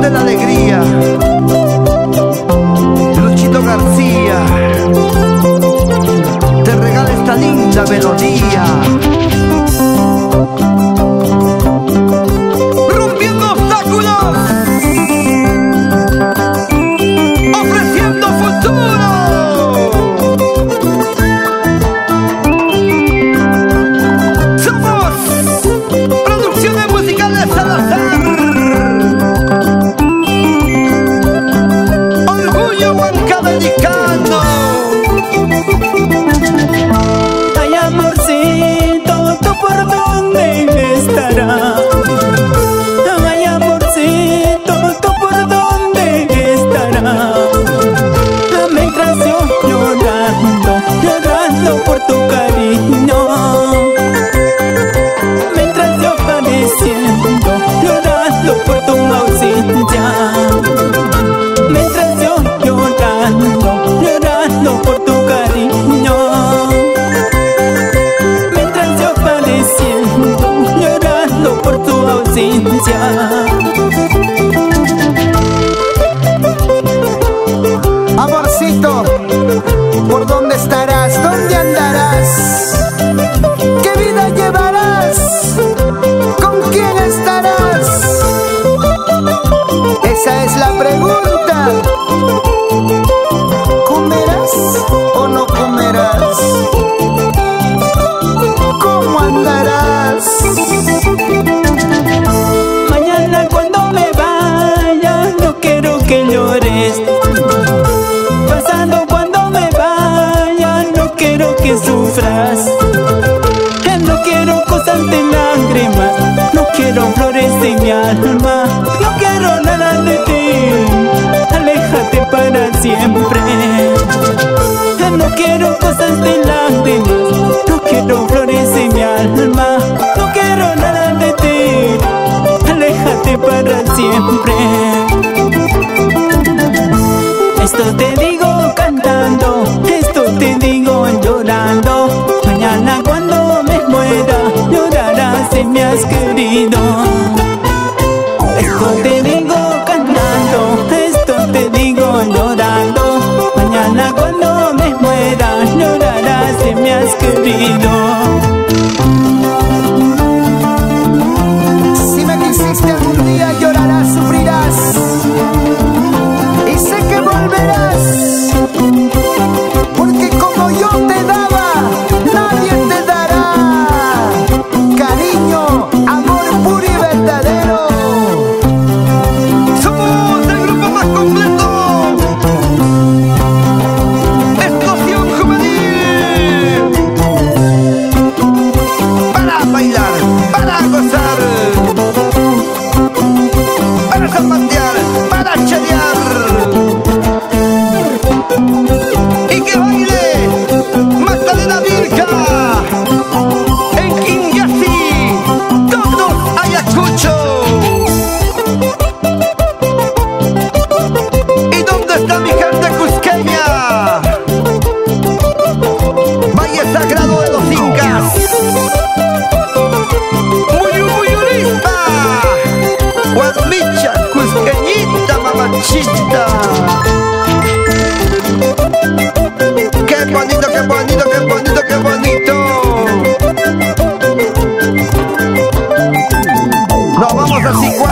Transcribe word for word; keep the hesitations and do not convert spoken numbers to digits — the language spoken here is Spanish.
de la alegría, Luchito García te regala esta linda melodía. Rompiendo obstáculos, ofreciendo futuro. Somos Producciones Musicales Salazar. Orgullo huancabelicano. Ay, amorcito, ¿tú por dónde estarás? Ay, amorcito, ¿tú por dónde estarás? Mientras yo llorando, llorando por tu cariño, mientras yo padeciendo, llorando por tu ausencia, mientras yo llorando, llorando por tu cariño, mientras yo padeciendo, llorando por tu ausencia. Amorcito, ¿por dónde estarás? ¿Dónde andarás? ¿Qué vida llevarás? ¿Con quién estarás? Esa es la pregunta. ¿Comerás o no comerás? ¿Cómo andarás? Mañana cuando me vaya, no quiero que llores. Pasado cuando me vaya, no quiero que sufras. No quiero cosas de lágrimas, no quiero flores de mi alma, no quiero nada de ti, aléjate para siempre. No quiero cosas de lágrimas, no quiero flores de mi alma, no quiero nada de ti, aléjate para siempre. Esto te digo cantando, esto te digo llorando. Mañana cuando me muera, llorarás si me has querido. Esto te digo cantando, esto te digo llorando. Mañana cuando me muera, llorarás si me has querido. Si me quisiste algún día, llorarás, sufrirás, y sé que volverás, porque como yo te daba, nadie te dará. Cariño, amor puro y verdadero. Somos el grupo más completo, Explosión Juvenil. Para bailar, para gozar, para zapatear, para chalear. Y que baile Magdalena Virga en Quingyasi, todos Ayacucho. ¿Y dónde está mi gente cusqueña? Valle Sagrado de los Incas, Muyumuyurista, Guadmicha, cusqueñita, mamachita. Qué bonito, qué bonito, qué bonito, qué bonito. Nos vamos a Cicuán.